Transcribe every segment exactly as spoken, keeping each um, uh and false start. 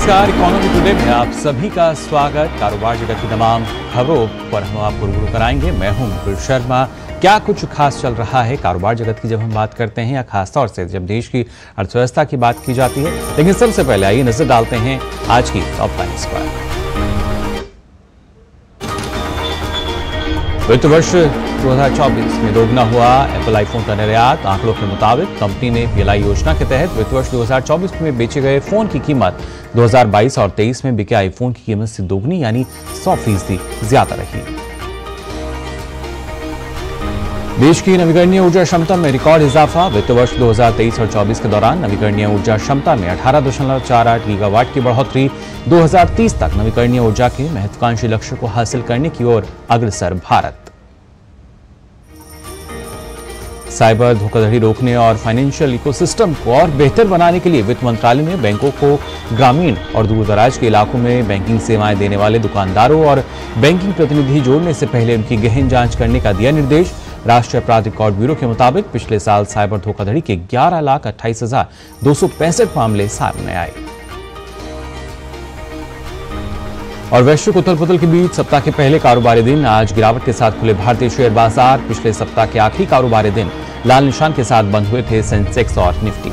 नमस्कार, economy today में आप सभी का स्वागत। कारोबार जगत की तमाम खबरों पर हम आपको रूबरू कराएंगे। मैं हूं मुकुल शर्मा। क्या कुछ खास चल रहा है कारोबार जगत की जब हम बात करते हैं, या खासतौर से जब देश की अर्थव्यवस्था की बात की जाती है। लेकिन सबसे पहले आइए नजर डालते हैं आज की टॉप लाइन्स पर। वित्त वर्ष दो हज़ार चौबीस में दोगुना हुआ एप्पल आईफोन का निर्यात। आंकड़ों के मुताबिक कंपनी ने पीएलआई योजना के तहत वित्त वर्ष दो हज़ार चौबीस में बेचे गए फोन की कीमत दो हज़ार बाईस और तेईस में बिके आईफोन की कीमत से दोगुनी यानी सौ फीसदी ज्यादा रही। देश की नवीकरणीय ऊर्जा क्षमता में रिकॉर्ड इजाफा। वित्त वर्ष दो हज़ार तेईस और चौबीस के दौरान नवीकरणीय ऊर्जा क्षमता में अठारह दशमलव चार आठ गीगावाट की बढ़ोतरी। दो हज़ार तीस तक नवीकरणीय ऊर्जा के महत्वाकांक्षी लक्ष्य को हासिल करने की ओर अग्रसर भारत। साइबर धोखाधड़ी रोकने और फाइनेंशियल इकोसिस्टम को और बेहतर बनाने के लिए वित्त मंत्रालय ने बैंकों को ग्रामीण और दूरदराज के इलाकों में बैंकिंग सेवाएं देने वाले दुकानदारों और बैंकिंग प्रतिनिधि जोड़ने से पहले उनकी गहन जांच करने का दिया निर्देश। राष्ट्रीय अपराध रिकॉर्ड ब्यूरो के मुताबिक पिछले साल साइबर धोखाधड़ी के ग्यारह लाख अट्ठाईस हजार दो सौ पैंसठ मामले सामने आए। और वैश्विक उथल पुथल के बीच सप्ताह के पहले कारोबारी दिन आज गिरावट के साथ खुले भारतीय शेयर बाजार। पिछले सप्ताह के आखिरी कारोबारी दिन लाल निशान के साथ बंद हुए थे सेंसेक्स और निफ्टी।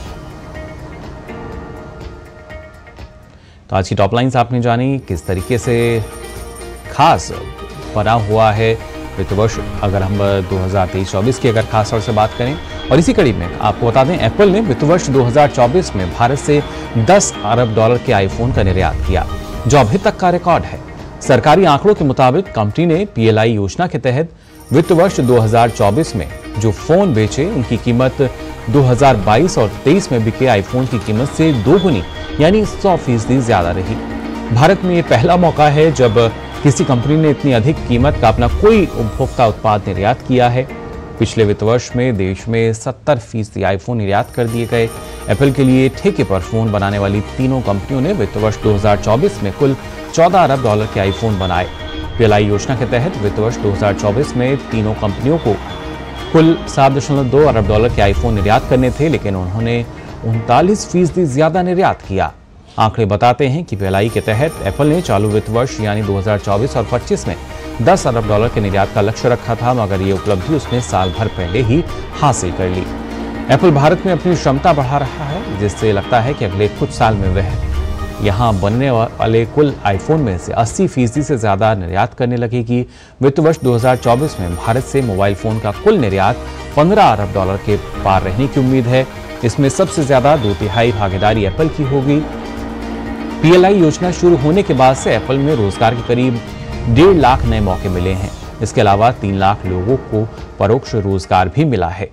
तो आज की टॉप लाइन्स आपने जानी, किस तरीके से खास बना हुआ है वित्त वर्ष अगर हम दो हज़ार तेईस चौबीस की अगर खास तौर से बात करें। और इसी कड़ी में आपको बता दें, एप्पल ने वित्त वर्ष दो हज़ार चौबीस में भारत से दस अरब डॉलर के आईफोन का निर्यात किया, जो अभी तक का रिकॉर्ड है। सरकारी आंकड़ों के मुताबिक कंपनी ने पीएलआई योजना के तहत वित्त वर्ष दो हज़ार चौबीस में जो फोन बेचे उनकी कीमत दो हज़ार बाईस और तेईस में बिके आईफोन की कीमत से दोगुनी यानी सौ फीसदी ज्यादा रही। भारत में यह पहला मौका है जब किसी कंपनी ने इतनी अधिक कीमत का अपना कोई उपभोक्ता उत्पाद निर्यात किया है। पिछले वित्त वर्ष में देश में सत्तर फीसदी आईफोन निर्यात कर दिए गए। एप्पल के लिए ठेके पर फोन बनाने वाली तीनों कंपनियों ने वित्त वर्ष दो हज़ार चौबीस में कुल चौदह अरब डॉलर के आईफोन बनाए। पीएलआई योजना के तहत वित्त वर्ष दो हज़ार चौबीस में तीनों कंपनियों को कुल सात दशमलव दो अरब डॉलर के आईफोन निर्यात करने थे, लेकिन उन्होंने उनतालीस फीसदी ज्यादा निर्यात किया। आंकड़े बताते हैं कि पीएलआई के तहत एप्पल ने चालू वित्त वर्ष यानी दो हज़ार चौबीस और पच्चीस में दस अरब डॉलर के निर्यात का लक्ष्य रखा था, मगर ये उपलब्धि उसने साल भर पहले ही हासिल कर ली। एप्पल भारत में अपनी क्षमता बढ़ा रहा है, जिससे लगता है कि अगले कुछ साल में वह यहां बनने वाले कुल आईफोन में से अस्सी फीसदी से ज्यादा निर्यात करने लगेगी। वित्त वर्ष दो हज़ार चौबीस में भारत से मोबाइल फोन का कुल निर्यात पंद्रह अरब डॉलर के पार रहने की उम्मीद है। इसमें सबसे ज्यादा दो तिहाई भागीदारी एप्पल की होगी। पीएलआई योजना शुरू होने के बाद से एप्पल में रोजगार के करीब डेढ़ लाख नए मौके मिले हैं। इसके अलावा तीन लाख लोगों को परोक्ष रोजगार भी मिला है।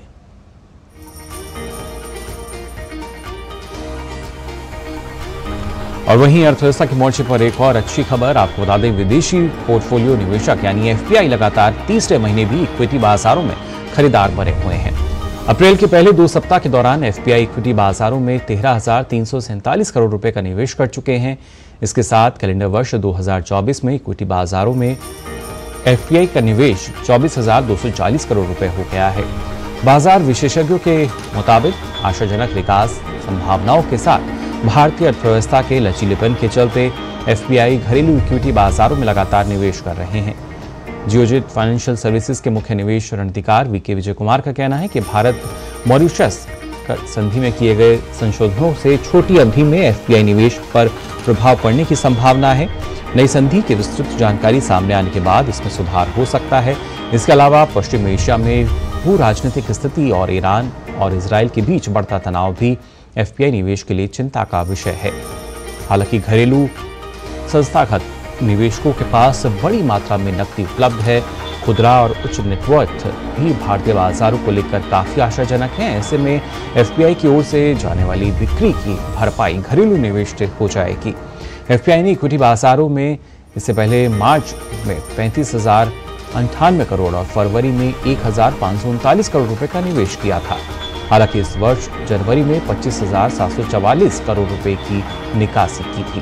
और वहीं अर्थव्यवस्था के मोर्चे पर एक और अच्छी खबर आपको बता दें, विदेशी पोर्टफोलियो निवेशक यानी एफपीआई लगातार तीसरे महीने भी इक्विटी बाजारों में खरीदार बने हुए हैं। अप्रैल के पहले दो सप्ताह के दौरान एफपीआई इक्विटी बाजारों में तेरह हजार तीन सौ सैंतालीस करोड़ रुपए का निवेश कर चुके हैं। इसके साथ कैलेंडर वर्ष दो हज़ार चौबीस में इक्विटी बाजारों में एफपीआई का निवेश चौबीस हजार दो सौ चालीस करोड़ रुपए हो गया है। बाजार विशेषज्ञों के मुताबिक आशाजनक विकास संभावनाओं के साथ भारतीय अर्थव्यवस्था के लचीलेपन के चलते एफपीआई घरेलू इक्विटी बाजारों में लगातार निवेश कर रहे हैं। जियोजित फाइनेंशियल सर्विसेज के मुख्य निवेश रणनीतिकार वीके विजय कुमार का कहना है कि भारत मॉरिशस संधि में किए गए संशोधनों से छोटी अवधि में एफपीआई निवेश पर प्रभाव पड़ने की संभावना है। नई संधि की विस्तृत जानकारी सामने आने के बाद इसमें सुधार हो सकता है। इसके अलावा पश्चिम एशिया में भू राजनीतिक स्थिति और ईरान और इजराइल के बीच बढ़ता तनाव भी एफपीआई निवेश के लिए चिंता का विषय है। हालांकि घरेलू संस्थागत निवेशकों के पास बड़ी मात्रा में नकदी उपलब्ध है। खुदरा और उच्च नेटवर्थ भी भारतीय बाजारों को लेकर काफी आशाजनक है। ऐसे में एफपीआई की ओर से जाने वाली बिक्री की भरपाई घरेलू निवेश से हो जाएगी। एफपीआई ने इक्विटी बाजारों में इससे पहले मार्च में पैंतीस हजार अंठानवे करोड़ और फरवरी में एक हजार पाँच सौ उनतालीस करोड़ रुपए का निवेश किया था। हालांकि इस वर्ष जनवरी में पच्चीस हजार सात सौ चवालीस करोड़ रुपए की निकासी की थी।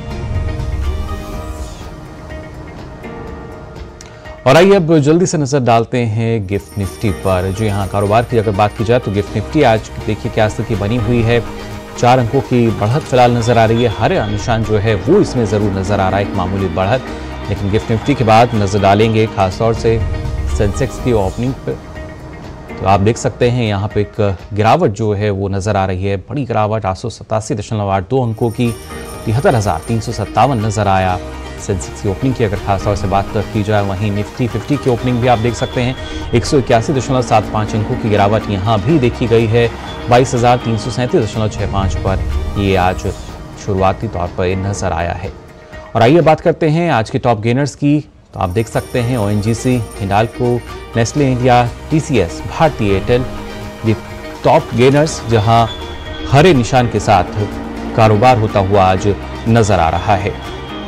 और आइए अब जल्दी से नजर डालते हैं गिफ्ट निफ्टी पर। जो यहाँ कारोबार की अगर बात की जाए तो गिफ्ट निफ्टी आज देखिए क्या स्थिति बनी हुई है। चार अंकों की बढ़त फिलहाल नजर आ रही है। हरे निशान जो है वो इसमें जरूर नजर आ रहा है, एक मामूली बढ़त। लेकिन गिफ्ट निफ्टी के बाद नजर डालेंगे खासतौर से सेंसेक्स की ओपनिंग पे, तो आप देख सकते हैं यहाँ पे एक गिरावट जो है वो नजर आ रही है, बड़ी गिरावट आठ सौ सतासी दशमलव आठ दो अंकों की तिहत्तर हजार तीन सौ सत्तावन नजर आया। सेंसेक्स की ओपनिंग की अगर खासतौर से बात की जाए, वहीं निफ्टी फिफ्टी की ओपनिंग भी आप देख सकते हैं, एक सौ इक्यासी दशमलव सात पाँच अंकों की गिरावट यहाँ भी देखी गई है। बाईस हजार तीन सौ सैंतीस दशमलव छः पाँच पर ये आज शुरुआती तौर पर नजर आया है। और आइए बात करते हैं आज के टॉप गेनर्स की। तो आप देख सकते हैं ONGC, Hindalco, Nestle India, TCS, Bharti Airtel, ये टॉप गेनर्स जहां हरे निशान के साथ कारोबार होता हुआ आज नजर आ रहा है।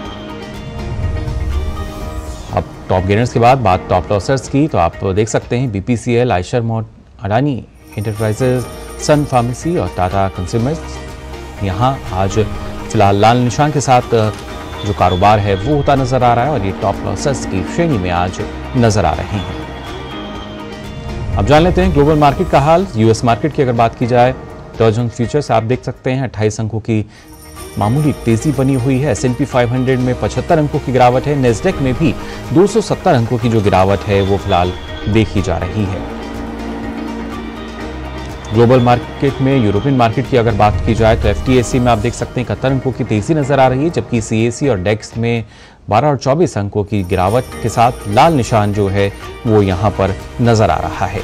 अब टॉप गेनर्स के बाद बात टॉप लॉसर्स की, तो आप देख सकते हैं BPCL, Eicher motors, Adani enterprises, sun pharmacy और टाटा कंज्यूमर्स यहां आज फिलहाल लाल निशान के साथ जो कारोबार है वो होता नजर आ रहा है और ये टॉप लॉसर्स की श्रेणी में आज नजर आ रहे हैं। अब जान लेते हैं ग्लोबल मार्केट का हाल। यूएस मार्केट की अगर बात की जाए, डाउ जोन्स फ्यूचर्स आप देख सकते हैं अट्ठाईस अंकों की मामूली तेजी बनी हुई है। एस एंड पी पाँच सौ में पचहत्तर अंकों की गिरावट है। नेस्डेक में भी दो सौ सत्तर अंकों की जो गिरावट है वो फिलहाल देखी जा रही है। ग्लोबल मार्केट में यूरोपियन मार्केट की अगर बात की जाए तो एफटीएसी में आप देख सकते हैं इकहत्तर अंकों की तेजी नजर आ रही है, जबकि सीएसी और डेक्स में बारह और चौबीस अंकों की गिरावट के साथ लाल निशान जो है वो यहां पर नजर आ रहा है।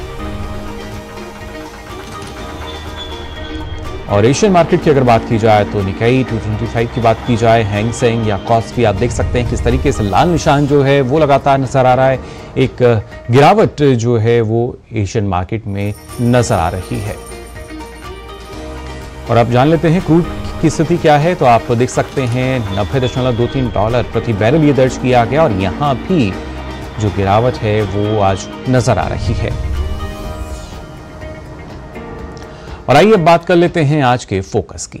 और एशियन मार्केट की अगर बात की जाए तो निकाई दो सौ पच्चीस की बात की जाए, हैंग सेंग या कॉस्पी आप देख सकते हैं किस तरीके से लाल निशान जो है वो लगातार नजर आ रहा है। एक गिरावट जो है वो एशियन मार्केट में नजर आ रही है। और अब जान लेते हैं क्रूड की स्थिति क्या है, तो आप देख सकते हैं नब्बे दशमलव दो तीन डॉलर प्रति बैरल ये दर्ज किया गया और यहां भी जो गिरावट है वो आज नजर आ रही है। और आइए अब बात कर लेते हैं आज के फोकस की।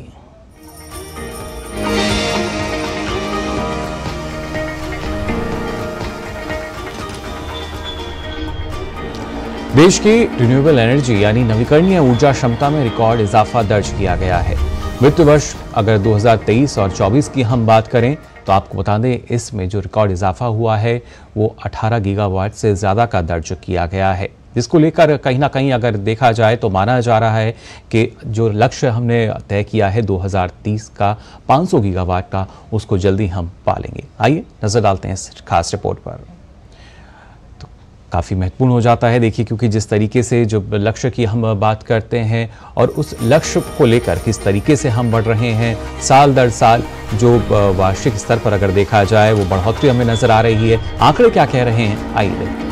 देश की रिन्यूएबल एनर्जी यानी नवीकरणीय ऊर्जा क्षमता में रिकॉर्ड इजाफा दर्ज किया गया है। वित्त वर्ष अगर दो हज़ार तेईस और चौबीस की हम बात करें तो आपको बता दें इसमें जो रिकॉर्ड इजाफा हुआ है वो अठारह गीगावाट से ज्यादा का दर्ज किया गया है, जिसको लेकर कहीं ना कहीं अगर देखा जाए तो माना जा रहा है कि जो लक्ष्य हमने तय किया है दो हज़ार तीस का पाँच सौ गीगावाट का, उसको जल्दी हम पा लेंगे। आइए नजर डालते हैं इस खास रिपोर्ट पर। तो काफ़ी महत्वपूर्ण हो जाता है, देखिए, क्योंकि जिस तरीके से जो लक्ष्य की हम बात करते हैं और उस लक्ष्य को लेकर किस तरीके से हम बढ़ रहे हैं, साल दर साल जो वार्षिक स्तर पर अगर देखा जाए वो बढ़ोतरी हमें नजर आ रही है। आंकड़े क्या कह रहे हैं, आइए देखते हैं।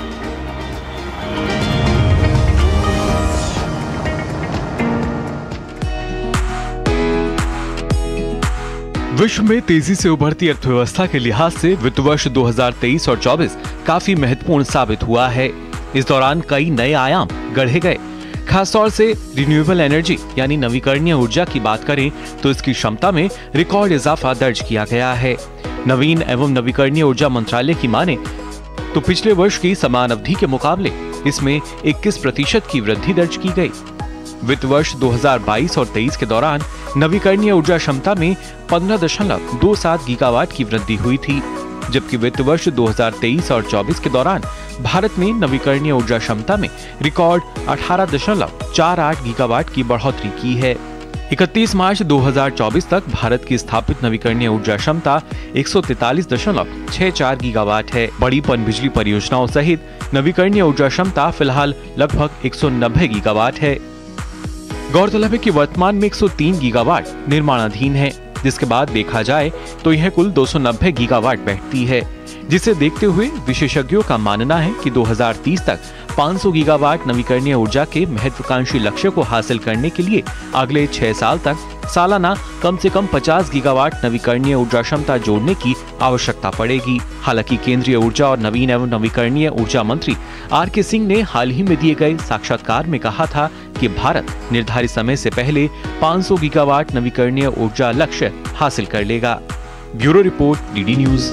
विश्व में तेजी से उभरती अर्थव्यवस्था के लिहाज से वित्त वर्ष दो हज़ार तेईस और चौबीस काफी महत्वपूर्ण साबित हुआ है। इस दौरान कई नए आयाम गढ़े गए। खासतौर से रिन्यूएबल एनर्जी यानी नवीकरणीय ऊर्जा की बात करें तो इसकी क्षमता में रिकॉर्ड इजाफा दर्ज किया गया है। नवीन एवं नवीकरणीय ऊर्जा मंत्रालय की माने तो पिछले वर्ष की समान अवधि के मुकाबले इसमें इक्कीस प्रतिशत की वृद्धि दर्ज की गई। वित्त वर्ष दो हज़ार बाईस और तेईस के दौरान नवीकरणीय ऊर्जा क्षमता में पंद्रह दशमलव दो सात गीगावाट की वृद्धि हुई थी, जबकि वित्त वर्ष दो हज़ार तेईस और चौबीस के दौरान भारत ने नवीकरणीय ऊर्जा क्षमता में रिकॉर्ड अठारह दशमलव चार आठ गीगावाट की बढ़ोतरी की है। इकतीस मार्च दो हज़ार चौबीस तक भारत की स्थापित नवीकरणीय ऊर्जा क्षमता एक सौ तैंतालीस दशमलव छह चार गीगावाट है। बड़ी पनबिजली परियोजनाओं सहित नवीकरणीय ऊर्जा क्षमता फिलहाल लगभग एक सौ नब्बे गीगावाट है। गौरतलब है कि वर्तमान में एक सौ तीन गीगावाट निर्माणाधीन है, जिसके बाद देखा जाए तो यह कुल दो सौ नब्बे गीगावाट बैठती है, जिसे देखते हुए विशेषज्ञों का मानना है कि दो हज़ार तीस तक पाँच सौ गीगावाट नवीकरणीय ऊर्जा के महत्वाकांक्षी लक्ष्य को हासिल करने के लिए अगले छह साल तक सालाना कम से कम पचास गीगावाट नवीकरणीय ऊर्जा क्षमता जोड़ने की आवश्यकता पड़ेगी। हालांकि केंद्रीय ऊर्जा और नवीन एवं नवीकरणीय ऊर्जा मंत्री आर के सिंह ने हाल ही में दिए गए साक्षात्कार में कहा था कि भारत निर्धारित समय से पहले पाँच सौ गीगावाट नवीकरणीय ऊर्जा लक्ष्य हासिल कर लेगा। Bureau report, DD news.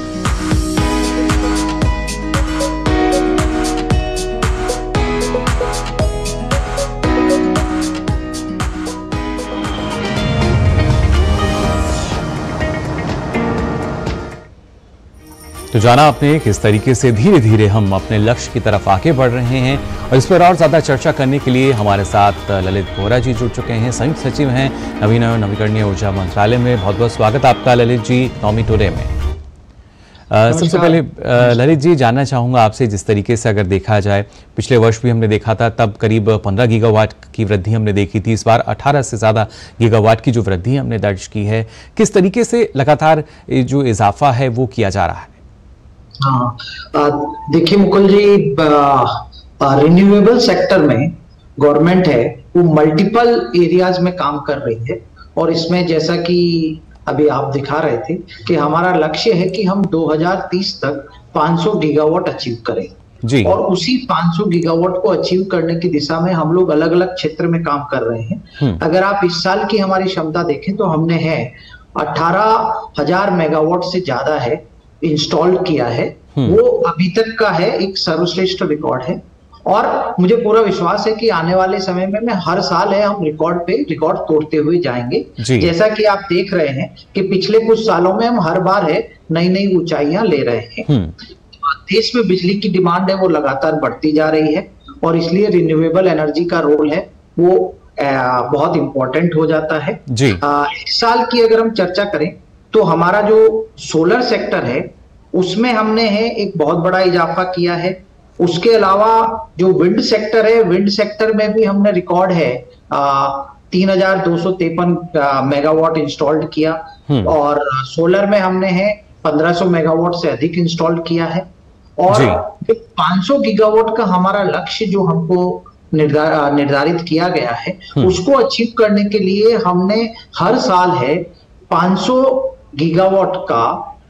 तो जाना आपने किस तरीके से धीरे धीरे हम अपने लक्ष्य की तरफ आगे बढ़ रहे हैं, और इस पर और ज्यादा चर्चा करने के लिए हमारे साथ ललित बोहरा जी जुड़ चुके हैं, संयुक्त सचिव हैं नवीन एवं नवीकरणीय ऊर्जा मंत्रालय में। बहुत बहुत स्वागत आपका ललित जी नौमी टुडे में। Uh, सबसे पहले uh, ललित जी जानना चाहूंगा आपसे, जिस तरीके से अगर देखा जाए पिछले वर्ष भी हमने देखा था तब करीब पंद्रह गीगावाट की वृद्धि हमने देखी थी, इस बार अठारह से ज़्यादा गीगावाट की जो वृद्धि हमने दर्ज की है, किस तरीके से लगातार जो इजाफा है वो किया जा रहा है? हाँ, देखिए मुकुल जी, रिन्यूएबल सेक्टर में गवर्नमेंट है वो मल्टीपल एरियाज में काम कर रही है, और इसमें जैसा कि अभी आप दिखा रहे थे कि हमारा लक्ष्य है कि हम दो हज़ार तीस तक पाँच सौ गीगावाट अचीव करें जी। और उसी पाँच सौ गीगावाट को अचीव करने की दिशा में हम लोग अलग अलग क्षेत्र में काम कर रहे हैं। अगर आप इस साल की हमारी क्षमता देखें तो हमने है अठारह हजार मेगावाट से ज्यादा है इंस्टॉल किया है, वो अभी तक का है एक सर्वश्रेष्ठ रिकॉर्ड है। और मुझे पूरा विश्वास है कि आने वाले समय में, में हर साल है हम रिकॉर्ड पे रिकॉर्ड तोड़ते हुए जाएंगे। जैसा कि आप देख रहे हैं कि पिछले कुछ सालों में हम हर बार है नई नई ऊंचाइयां ले रहे हैं। देश में बिजली की डिमांड है वो लगातार बढ़ती जा रही है, और इसलिए रिन्यूएबल एनर्जी का रोल है वो आ, बहुत इंपॉर्टेंट हो जाता है जी। आ, इस साल की अगर हम चर्चा करें तो हमारा जो सोलर सेक्टर है उसमें हमने है एक बहुत बड़ा इजाफा किया है। उसके अलावा जो विंड सेक्टर है, विंड सेक्टर में भी हमने रिकॉर्ड है तीन हजार दो सौ तिरपन मेगावाट इंस्टॉल्ड किया, और सोलर में हमने है पंद्रह सौ मेगावाट से अधिक इंस्टॉल किया है। और पाँच सौ गीगावाट का हमारा लक्ष्य जो हमको निर्धार, निर्धारित किया गया है उसको अचीव करने के लिए हमने हर साल है पाँच सौ गीगावाट का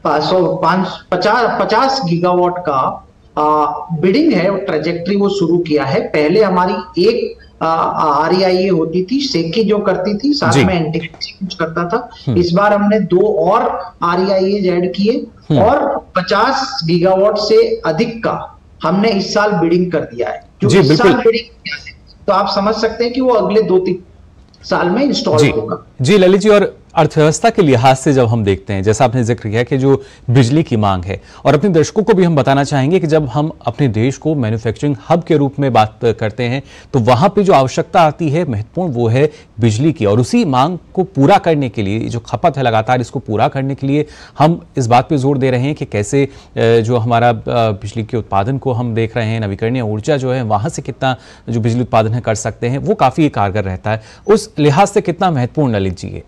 पचास पचास गीगावाट का बिडिंग है ट्रेजेक्ट्री वो शुरू किया है। पहले हमारी एक आर ई आई ए होती थी, सेकी जो करती थी, साथ में एंटीसी कुछ करता था। इस बार हमने दो और आर ई आई ए ऐड किए और पचास गीगावाट से अधिक का हमने इस साल बिडिंग कर दिया है। जो जी, इस साल बिडिंग किया है तो आप समझ सकते हैं कि वो अगले दो तीन साल में इंस्टॉल होगा। जी ललित जी, और अर्थव्यवस्था के लिहाज से जब हम देखते हैं, जैसा आपने जिक्र किया कि जो बिजली की मांग है, और अपने दर्शकों को भी हम बताना चाहेंगे कि जब हम अपने देश को मैन्युफैक्चरिंग हब के रूप में बात करते हैं तो वहां पे जो आवश्यकता आती है महत्वपूर्ण वो है बिजली की, और उसी मांग को पूरा करने के लिए जो खपत है लगातार इसको पूरा करने के लिए हम इस बात पे जोर दे रहे हैं कि कैसे जो हमारा बिजली के उत्पादन को हम देख रहे हैं, नवीकरणीय ऊर्जा जो है वहां से कितना जो बिजली उत्पादन है कर सकते हैं, वो काफी कारगर रहता है। उस लिहाज से कितना महत्वपूर्ण ललित जी है?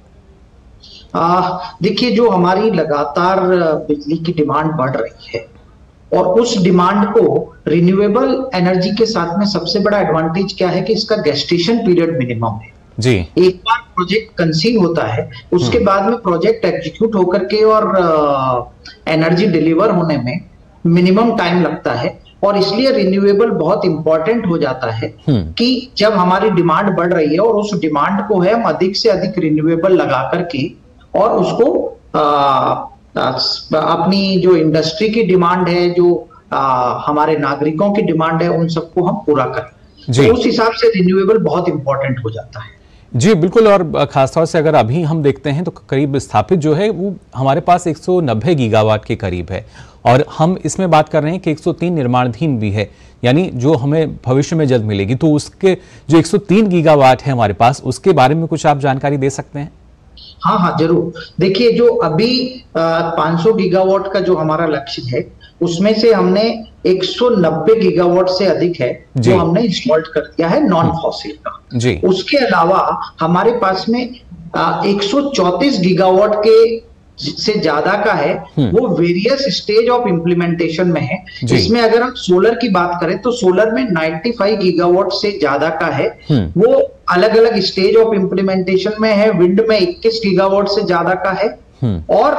देखिए, जो हमारी लगातार बिजली की डिमांड बढ़ रही है और उस डिमांड को रिन्यूएबल एनर्जी के साथ में सबसे बड़ा एडवांटेज क्या है कि इसका गेस्टेशन पीरियड मिनिमम है जी। एक बार प्रोजेक्ट कंसीव होता है उसके बाद में प्रोजेक्ट एग्जीक्यूट होकर के और एनर्जी डिलीवर होने में मिनिमम टाइम लगता है, और इसलिए रिन्यूएबल बहुत इंपॉर्टेंट हो जाता है कि जब हमारी डिमांड बढ़ रही है और उस डिमांड को है हम अधिक से अधिक रिन्यूएबल लगा करके और उसको आ, आ, अपनी जो इंडस्ट्री की डिमांड है, जो आ, हमारे नागरिकों की डिमांड है, उन सबको हम पूरा करें। तो उस हिसाब से रिन्यूएबल बहुत इंपॉर्टेंट हो जाता है। जी बिल्कुल, और खासतौर से अगर अभी हम देखते हैं तो करीब स्थापित जो है वो हमारे पास एक सौ नब्बे गीगावाट के करीब है, और हम इसमें बात कर रहे हैं कि एक सौ तीन निर्माणाधीन भी है, यानी जो हमें भविष्य में जल्द मिलेगी। तो उसके जो एक सौ तीन गीगावाट है हमारे पास, उसके बारे में कुछ आप जानकारी दे सकते हैं? हाँ हाँ जरूर। देखिए, जो अभी पाँच सौ गीगावाट का जो हमारा लक्ष्य है उसमें से हमने एक सौ नब्बे गीगावाट से अधिक है जो हमने इंस्टॉल कर दिया है नॉन फॉसिल का जी। उसके अलावा हमारे पास में एक सौ चौंतीस गीगावाट के से ज्यादा का है, वो वेरियस स्टेज ऑफ इम्प्लीमेंटेशन में है। इसमें अगर हम सोलर की बात करें तो सोलर में पचानवे गीगावाट से ज्यादा का है, वो अलग अलग स्टेज ऑफ इम्प्लीमेंटेशन में है। विंड में इक्कीस गीगावाट से ज्यादा का है, और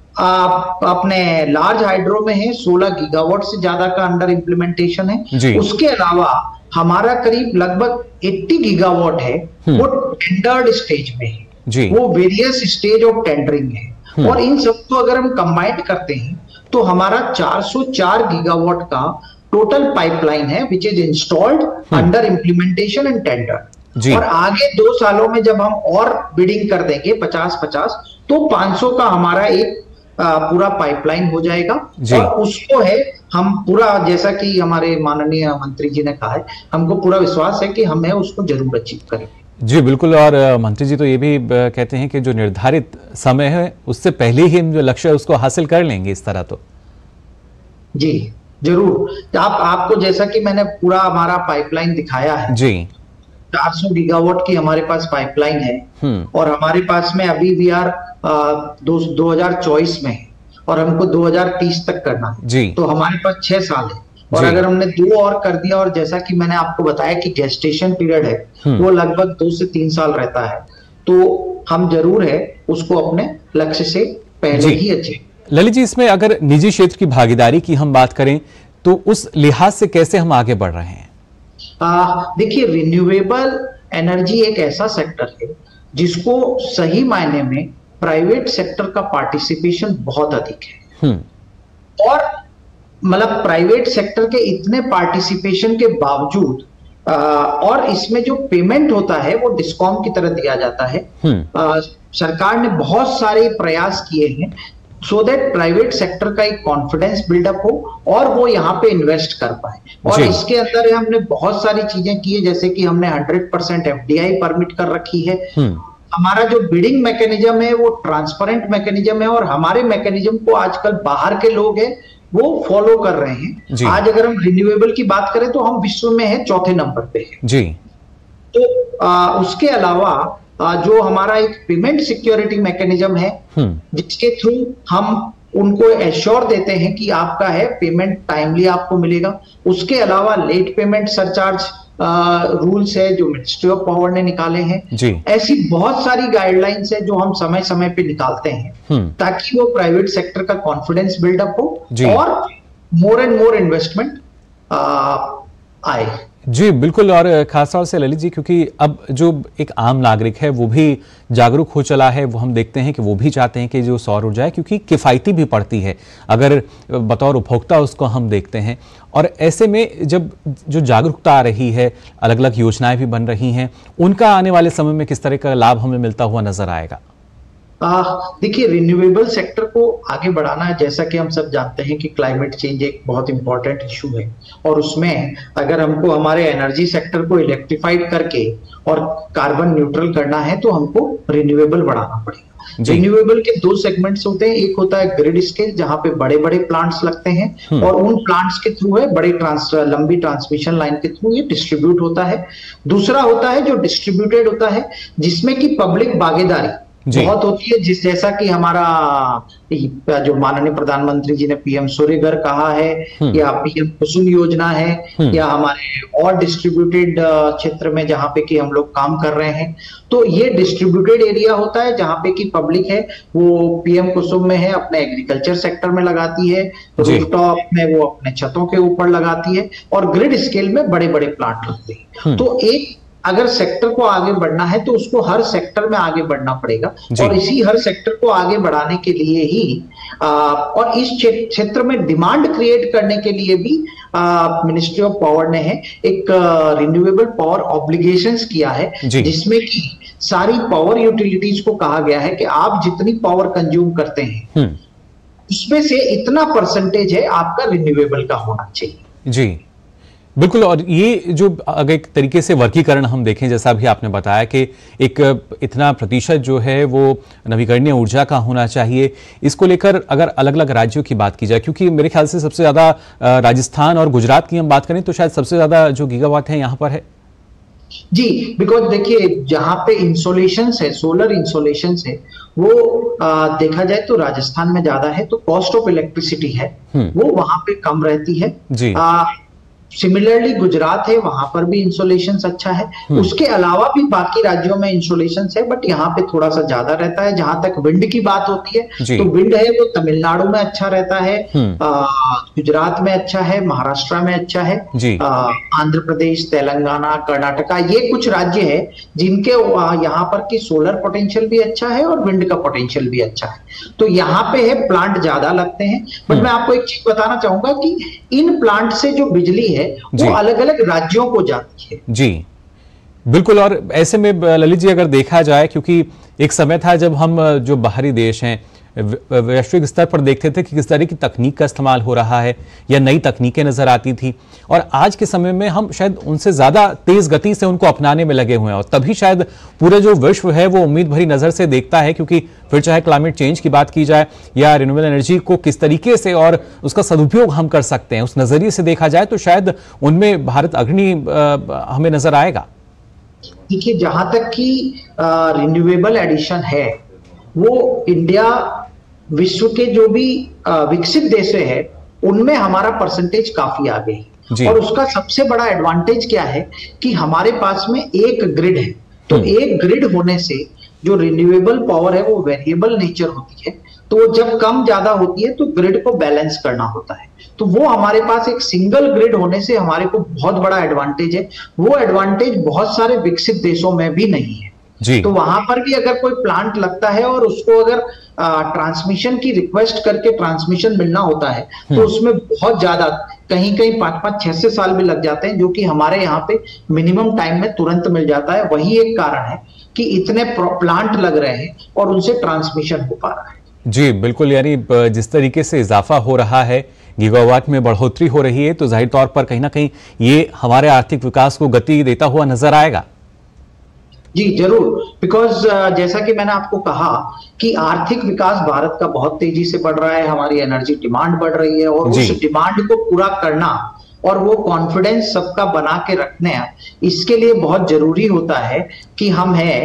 आप अपने लार्ज हाइड्रो में है सोलह गीगावाट से ज्यादा का अंडर इम्प्लीमेंटेशन है। उसके अलावा हमारा करीब लगभग अस्सी गीगावाट है वो टेंडर्ड स्टेज में है, वो वेरियस स्टेज ऑफ टेंडरिंग है। और इन सबको अगर हम कंबाइन करते हैं तो हमारा चार सौ चार गीगावाट का टोटल पाइपलाइन है which is installed under implementation and tender. और आगे दो सालों में जब हम और बिडिंग कर देंगे पचास पचास तो पाँच सौ का हमारा एक पूरा पाइपलाइन हो जाएगा और उसको है हम पूरा, जैसा कि हमारे माननीय मंत्री जी ने कहा है, हमको पूरा विश्वास है कि हम है उसको जरूर अचीव करेंगे। जी बिल्कुल, और मंत्री जी तो ये भी कहते हैं कि जो निर्धारित समय है उससे पहले ही हम जो लक्ष्य है उसको हासिल कर लेंगे इस तरह। तो जी जरूर, आप आपको जैसा कि मैंने पूरा हमारा पाइपलाइन दिखाया है जी, चार सौ गीगावाट की हमारे पास पाइपलाइन है और हमारे पास में अभी वी आर दो हजार चौबीस में है और हमको दो हजार तीस तक करना है जी। तो हमारे पास छह साल है और अगर हमने दो और कर दिया, और जैसा कि मैंने आपको बताया कि गेस्टेशन पीरियड है वो लगभग दो से तीन साल रहता है, तो हम जरूर है उसको अपने लक्ष्य से पहले ही अच्छे। ललित जी, इसमें अगर निजी क्षेत्र की भागीदारी की हम बात करें तो उस लिहाज से कैसे हम आगे बढ़ रहे हैं? देखिए, रिन्यूएबल एनर्जी एक ऐसा सेक्टर है जिसको सही मायने में प्राइवेट सेक्टर का पार्टिसिपेशन बहुत अधिक है और मतलब प्राइवेट सेक्टर के इतने पार्टिसिपेशन के बावजूद आ, और इसमें जो पेमेंट होता है वो डिस्कॉम की तरह दिया जाता है। आ, सरकार ने बहुत सारे प्रयास किए हैं सो दैट प्राइवेट सेक्टर का एक कॉन्फिडेंस बिल्डअप हो और वो यहाँ पे इन्वेस्ट कर पाए, और इसके अंदर हमने बहुत सारी चीजें की है, जैसे कि हमने हंड्रेड परसेंट एफडीआई परमिट कर रखी है। हमारा जो बिडिंग मैकेनिज्म है वो ट्रांसपेरेंट मैकेनिज्म है और हमारे मैकेनिज्म को आजकल बाहर के लोग हैं वो फॉलो कर रहे हैं। आज अगर हम रिन्यूएबल की बात करें तो हम विश्व में है चौथे नंबर पे है जी। तो आ, उसके अलावा आ, जो हमारा एक पेमेंट सिक्योरिटी मैकेनिज्म है जिसके थ्रू हम उनको एश्योर देते हैं कि आपका है पेमेंट टाइमली आपको मिलेगा। उसके अलावा लेट पेमेंट सरचार्ज रूल्स है जो मिनिस्ट्री ऑफ पावर ने निकाले हैं जी। ऐसी बहुत सारी गाइडलाइंस है जो हम समय समय पे निकालते हैं ताकि वो प्राइवेट सेक्टर का कॉन्फिडेंस बिल्डअप हो और मोर एंड मोर इन्वेस्टमेंट आए। जी बिल्कुल, और खासतौर से ललित जी क्योंकि अब जो एक आम नागरिक है वो भी जागरूक हो चला है, वो हम देखते हैं कि वो भी चाहते हैं कि जो सौर ऊर्जा है क्योंकि किफ़ायती भी पड़ती है अगर बतौर उपभोक्ता उसको हम देखते हैं, और ऐसे में जब जो जागरूकता आ रही है, अलग अलग योजनाएं भी बन रही हैं, उनका आने वाले समय में किस तरह का लाभ हमें मिलता हुआ नजर आएगा? देखिए, रिन्यूएबल सेक्टर को आगे बढ़ाना है, जैसा कि हम सब जानते हैं कि क्लाइमेट चेंज एक बहुत इंपॉर्टेंट इशू है और उसमें अगर हमको हमारे एनर्जी सेक्टर को इलेक्ट्रिफाइड करके और कार्बन न्यूट्रल करना है तो हमको रिन्यूएबल बढ़ाना पड़ेगा। रिन्यूएबल के दो सेगमेंट्स होते हैं, एक होता है ग्रिड स्केल जहां पे बड़े बड़े प्लांट्स लगते हैं और उन प्लांट्स के थ्रू है बड़े ट्रांस लंबी ट्रांसमिशन लाइन के थ्रू ये डिस्ट्रीब्यूट होता है। दूसरा होता है जो डिस्ट्रीब्यूटेड होता है जिसमें कि पब्लिक भागीदारी बहुत होती है, जिस जैसा कि हमारा जो माननीय प्रधानमंत्री जी ने पीएम सूर्य घर कहा है या पीएम कुसुम योजना है या हमारे और डिस्ट्रीब्यूटेड क्षेत्र में जहां पे कि हम लोग काम कर रहे हैं, तो ये डिस्ट्रीब्यूटेड एरिया होता है जहां पे कि पब्लिक है वो पीएम कुसुम में है अपने एग्रीकल्चर सेक्टर में लगाती है, रूफटॉप में वो अपने छतों के ऊपर लगाती है और ग्रिड स्केल में बड़े बड़े प्लांट लगते हैं। तो एक अगर सेक्टर को आगे बढ़ना है तो उसको हर सेक्टर में आगे बढ़ना पड़ेगा और इसी हर सेक्टर को आगे बढ़ाने के लिए ही आ, और इस क्षेत्र में डिमांड क्रिएट करने के लिए भी मिनिस्ट्री ऑफ पावर ने है एक रिन्यूएबल पावर ऑब्लिगेशंस किया है जिसमें कि सारी पावर यूटिलिटीज को कहा गया है कि आप जितनी पावर कंज्यूम करते हैं उसमें से इतना परसेंटेज है आपका रिन्यूएबल का होना चाहिए। जी बिल्कुल, और ये जो अगर एक तरीके से वर्गीकरण हम देखें, जैसा भी आपने बताया कि एक इतना प्रतिशत जो है वो नवीकरणीय ऊर्जा का होना चाहिए, इसको लेकर अगर अलग अलग राज्यों की बात की जाए, क्योंकि मेरे ख्याल से सबसे ज़्यादा राजस्थान और गुजरात की हम बात करें तो शायद सबसे ज़्यादा जो गीगावाट है यहाँ पर है। जी, बिकॉज देखिए जहां पे इंसोलेशंस है, सोलर इंसोलेशंस है, वो आ, देखा जाए तो राजस्थान में ज्यादा है, तो कॉस्ट ऑफ इलेक्ट्रिसिटी है वो वहां पे कम रहती है जी। आ, सिमिलरली गुजरात है, वहां पर भी इंसोलेशन अच्छा है, उसके अलावा भी बाकी राज्यों में इंसोलेशन है बट यहाँ पे थोड़ा सा ज्यादा रहता है। जहां तक विंड की बात होती है तो विंड है वो तमिलनाडु में अच्छा रहता है, गुजरात में अच्छा है, महाराष्ट्र में अच्छा है, आंध्र प्रदेश, तेलंगाना, कर्नाटका, ये कुछ राज्य है जिनके यहाँ पर की सोलर पोटेंशियल भी अच्छा है और विंड का पोटेंशियल भी अच्छा है, तो यहाँ पे है प्लांट ज्यादा लगते हैं। बट मैं आपको एक चीज बताना चाहूंगा कि इन प्लांट से जो बिजली है वो अलग अलग राज्यों को जाती है। जी बिल्कुल, और ऐसे में ललित जी अगर देखा जाए, क्योंकि एक समय था जब हम जो बाहरी देश हैं वैश्विक स्तर पर देखते थे कि किस तरह की तकनीक का इस्तेमाल हो रहा है या नई तकनीकें नजर आती थी, और आज के समय में हम शायद उनसे ज्यादा तेज गति से उनको अपनाने में लगे हुए हैं, और तभी शायद पूरे जो विश्व है वो उम्मीद भरी नजर से देखता है, क्योंकि फिर चाहे क्लाइमेट चेंज की बात की जाए या रिन्यूएबल एनर्जी को किस तरीके से और उसका सदुपयोग हम कर सकते हैं, उस नजरिए से देखा जाए तो शायद उनमें भारत अग्रणी हमें नजर आएगा। देखिए, जहां तक कि रिन्यूएबल एडिशन है, वो इंडिया विश्व के जो भी विकसित देश है उनमें हमारा परसेंटेज काफी आगे है, और उसका सबसे बड़ा एडवांटेज क्या है कि हमारे पास में एक ग्रिड है। तो एक ग्रिड होने से जो रिन्यूएबल पावर है वो वेरिएबल नेचर होती है, तो वो जब कम ज्यादा होती है तो ग्रिड को बैलेंस करना होता है। तो वो हमारे पास एक सिंगल ग्रिड होने से हमारे को बहुत बड़ा एडवांटेज है। वो एडवांटेज बहुत सारे विकसित देशों में भी नहीं है जी। तो वहां पर भी अगर कोई प्लांट लगता है और उसको अगर ट्रांसमिशन की रिक्वेस्ट करके ट्रांसमिशन मिलना होता है तो उसमें बहुत ज्यादा कहीं कहीं पांच पांच छह छह साल भी लग जाते हैं, जो कि हमारे यहाँ पे मिनिमम टाइम में तुरंत मिल जाता है। वही एक कारण है कि इतने प्लांट लग रहे हैं और उनसे ट्रांसमिशन हो पा रहा है। जी बिल्कुल, यानी जिस तरीके से इजाफा हो रहा है, गीगावाट में बढ़ोतरी हो रही है, तो जाहिर तौर पर कहीं ना कहीं ये हमारे आर्थिक विकास को गति देता हुआ नजर आएगा। जी जरूर, बिकॉज जैसा कि मैंने आपको कहा कि आर्थिक विकास भारत का बहुत तेजी से बढ़ रहा है, हमारी एनर्जी डिमांड बढ़ रही है, और उस डिमांड को पूरा करना और वो कॉन्फिडेंस सबका बना के रखने, इसके लिए बहुत जरूरी होता है कि हम है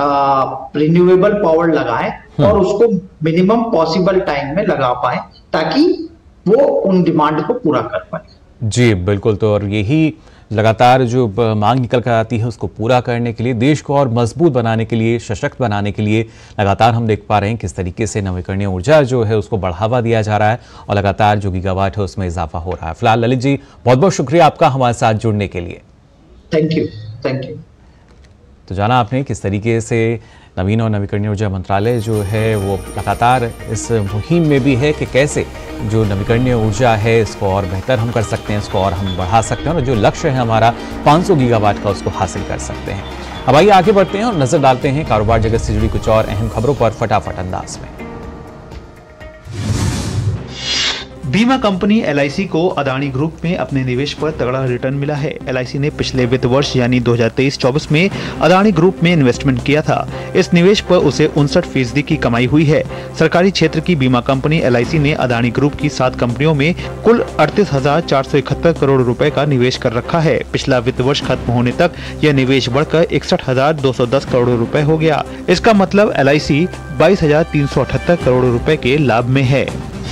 रिन्यूएबल पावर लगाएं और उसको मिनिमम पॉसिबल टाइम में लगा पाए ताकि वो उन डिमांड को पूरा कर पाए। जी बिल्कुल, तो और यही लगातार जो मांग निकल कर आती है उसको पूरा करने के लिए, देश को और मजबूत बनाने के लिए, सशक्त बनाने के लिए लगातार हम देख पा रहे हैं किस तरीके से नवीकरणीय ऊर्जा जो है उसको बढ़ावा दिया जा रहा है और लगातार जो गीगावाट है उसमें इजाफा हो रहा है। फिलहाल ललित जी, बहुत बहुत शुक्रिया आपका हमारे साथ जुड़ने के लिए। Thank you thank you. तो जाना आपने किस तरीके से नवीन और नवीकरणीय ऊर्जा मंत्रालय जो है वो लगातार इस मुहिम में भी है कि कैसे जो नवीकरणीय ऊर्जा है इसको और बेहतर हम कर सकते हैं, इसको और हम बढ़ा सकते हैं, और जो लक्ष्य है हमारा पाँच सौ गीगावाट का उसको हासिल कर सकते हैं। अब आइए आगे बढ़ते हैं और नजर डालते हैं कारोबार जगत से जुड़ी कुछ और अहम खबरों पर फटाफट अंदाज में। बीमा कंपनी एल आई सी को अदानी ग्रुप में अपने निवेश पर तगड़ा रिटर्न मिला है। एल आई सी ने पिछले वित्त वर्ष यानी दो हज़ार तेईस चौबीस में अदानी ग्रुप में इन्वेस्टमेंट किया था। इस निवेश पर उसे उनसठ फीसदी की कमाई हुई है। सरकारी क्षेत्र की बीमा कंपनी एल आई सी ने अदानी ग्रुप की सात कंपनियों में कुल अड़तीस हजार चार सौ इकहत्तर करोड़ रुपए का निवेश कर रखा है। पिछला वित्त वर्ष खत्म होने तक यह निवेश बढ़कर इकसठ हजार दो सौ दस करोड़ रुपए हो गया। इसका मतलब एल आई सी बाईस हजार तीन सौ अठहत्तर करोड़ रुपए के लाभ में है।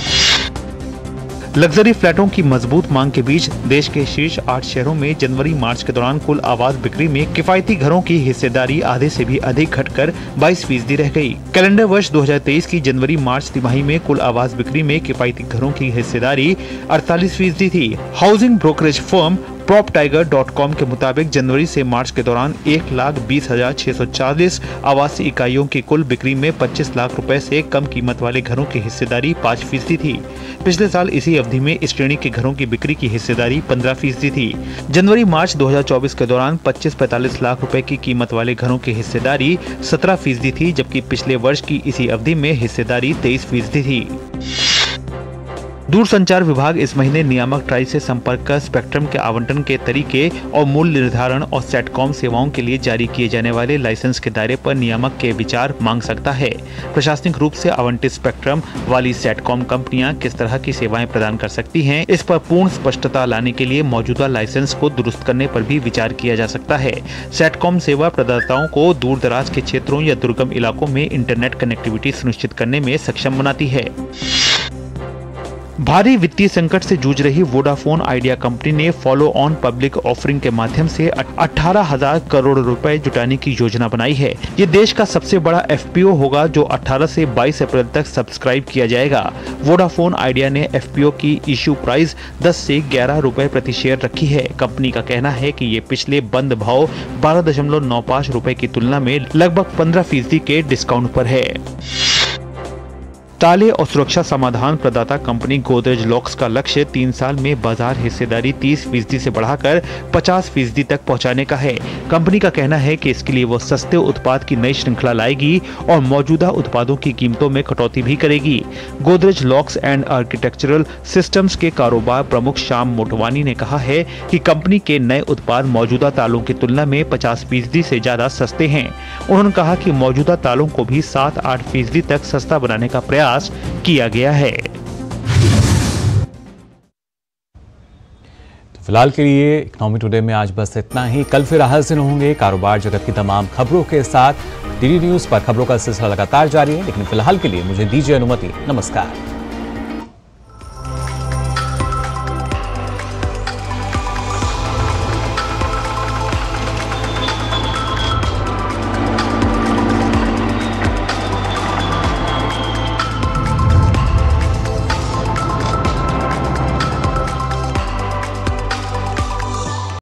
लग्जरी फ्लैटों की मजबूत मांग के बीच देश के शीर्ष आठ शहरों में जनवरी मार्च के दौरान कुल आवास बिक्री में किफायती घरों की हिस्सेदारी आधे से भी अधिक घटकर बाईस फीसदी रह गई। कैलेंडर वर्ष दो हज़ार तेईस की जनवरी मार्च तिमाही में कुल आवास बिक्री में किफायती घरों की हिस्सेदारी अड़तालीस फीसदी थी। Housing brokerage firm prop tiger dot com के मुताबिक जनवरी से मार्च के दौरान एक लाख बीस हजार छह सौ चालीस आवासीय इकाइयों की कुल बिक्री में पच्चीस लाख रुपए से कम कीमत वाले घरों की हिस्सेदारी पाँच फीसदी थी। पिछले साल इसी अवधि में इस श्रेणी के घरों की बिक्री की हिस्सेदारी पंद्रह फीसदी थी। जनवरी मार्च दो हज़ार चौबीस के दौरान पच्चीस पैंतालीस लाख रुपए की कीमत वाले घरों की हिस्सेदारी सत्रह फीसदी थी, जबकि पिछले वर्ष की इसी अवधि में हिस्सेदारी तेईस फीसदी थी। दूरसंचार विभाग इस महीने नियामक ट्राई से संपर्क कर स्पेक्ट्रम के आवंटन के तरीके और मूल्य निर्धारण और सेटकॉम सेवाओं के लिए जारी किए जाने वाले लाइसेंस के दायरे पर नियामक के विचार मांग सकता है। प्रशासनिक रूप से आवंटित स्पेक्ट्रम वाली सेटकॉम कंपनियां किस तरह की सेवाएं प्रदान कर सकती हैं, इस पर पूर्ण स्पष्टता लाने के लिए मौजूदा लाइसेंस को दुरुस्त करने पर भी विचार किया जा सकता है। सेटकॉम सेवा प्रदाताओं को दूर दराज के क्षेत्रों या दुर्गम इलाकों में इंटरनेट कनेक्टिविटी सुनिश्चित करने में सक्षम बनाती है। भारी वित्तीय संकट से जूझ रही वोडाफोन आइडिया कंपनी ने फॉलो ऑन पब्लिक ऑफरिंग के माध्यम से अठारह हजार करोड़ रुपए जुटाने की योजना बनाई है। ये देश का सबसे बड़ा एफ पी ओ होगा जो अठारह से बाईस अप्रैल तक सब्सक्राइब किया जाएगा। वोडाफोन आइडिया ने एफ पी ओ की इश्यू प्राइस दस से ग्यारह रुपए प्रति शेयर रखी है। कंपनी का कहना है कि ये पिछले बंद भाव बारह दशमलव नौ पाँच रुपए की तुलना में लगभग पंद्रह फीसदी के डिस्काउंट पर है। ताले और सुरक्षा समाधान प्रदाता कंपनी गोदरेज लॉक्स का लक्ष्य तीन साल में बाजार हिस्सेदारी तीस फीसदी से बढ़ाकर पचास फीसदी तक पहुंचाने का है। कंपनी का कहना है कि इसके लिए वो सस्ते उत्पाद की नई श्रृंखला लाएगी और मौजूदा उत्पादों की कीमतों में कटौती भी करेगी। Godrej locks and architectural systems के कारोबार प्रमुख श्याम मोटवानी ने कहा है कि कंपनी के नए उत्पाद मौजूदा तालों की तुलना में पचास फीसदी से ज्यादा सस्ते हैं। उन्होंने कहा कि मौजूदा तालों को भी सात आठ फीसदी तक सस्ता बनाने का प्रयास किया गया है। तो फिलहाल के लिए इकोनॉमी टुडे में आज बस इतना ही। कल फिर हाजिर होंगे कारोबार जगत की तमाम खबरों के साथ। डीडी न्यूज पर खबरों का सिलसिला लगातार जारी है, लेकिन फिलहाल के लिए मुझे दीजिए अनुमति। नमस्कार।